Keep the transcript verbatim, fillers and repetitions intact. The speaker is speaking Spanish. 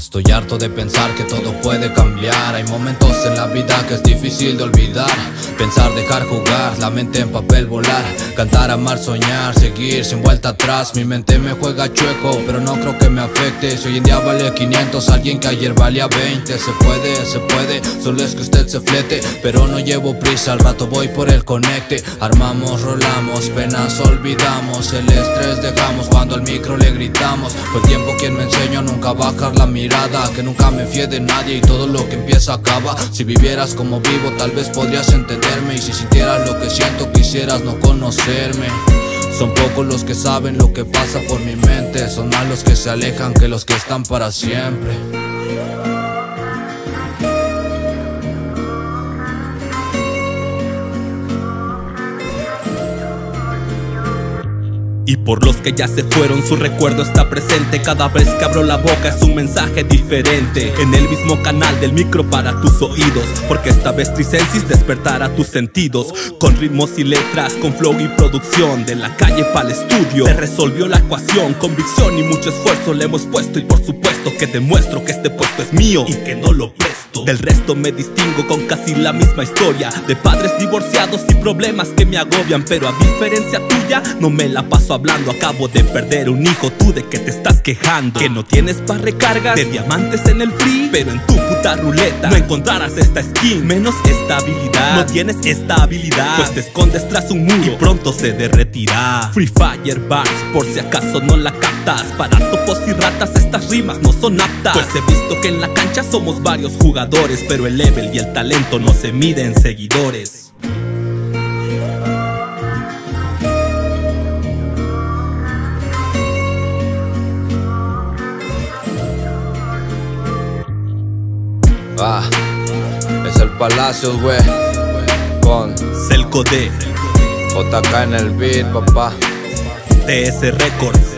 Estoy harto de pensar que todo puede cambiar. Hay momentos en la vida que es difícil de olvidar. Pensar, dejar jugar, la mente en papel volar. Cantar, amar, soñar, seguir sin vuelta atrás. Mi mente me juega chueco, pero no creo que me afecte. Si hoy en día vale quinientos, alguien que ayer valía veinte. Se puede, se puede, solo es que usted se flete. Pero no llevo prisa, al rato voy por el conecte. Armamos, rolamos, penas olvidamos. El estrés dejamos cuando al micro le gritamos. Fue el tiempo quien me enseñó a nunca bajar la mirada, que nunca me fié de nadie y todo lo que empieza acaba. Si vivieras como vivo tal vez podrías entenderme, y si sintieras lo que siento quisieras no conocerme. Son pocos los que saben lo que pasa por mi mente. Son más los que se alejan que los que están para siempre. Y por los que ya se fueron, su recuerdo está presente. Cada vez que abro la boca es un mensaje diferente. En el mismo canal del micro para tus oídos, porque esta vez Trisensis despertará tus sentidos. Con ritmos y letras, con flow y producción. De la calle para el estudio se resolvió la ecuación. Convicción y mucho esfuerzo le hemos puesto. Y por supuesto que demuestro que este puesto es mío y que no lo presto. Del resto me distingo con casi la misma historia. De padres divorciados y problemas que me agobian. Pero a diferencia tuya no me la paso hablando. Acabo de perder un hijo, tú de que te estás quejando. Que no tienes pa' recargas de diamantes en el free, pero en tu puta ruleta no encontrarás esta skin. Menos estabilidad, no tienes esta habilidad, pues te escondes tras un muro y pronto se derretirá. Free Fire Bars, por si acaso no la captas. Para topos y ratas estas rimas no son aptas, pues he visto que en la cancha somos varios jugadores, pero el level y el talento no se mide en seguidores. Ah, es el Palacio, güey, con Celco D, J K en el beat, papá. T S Records.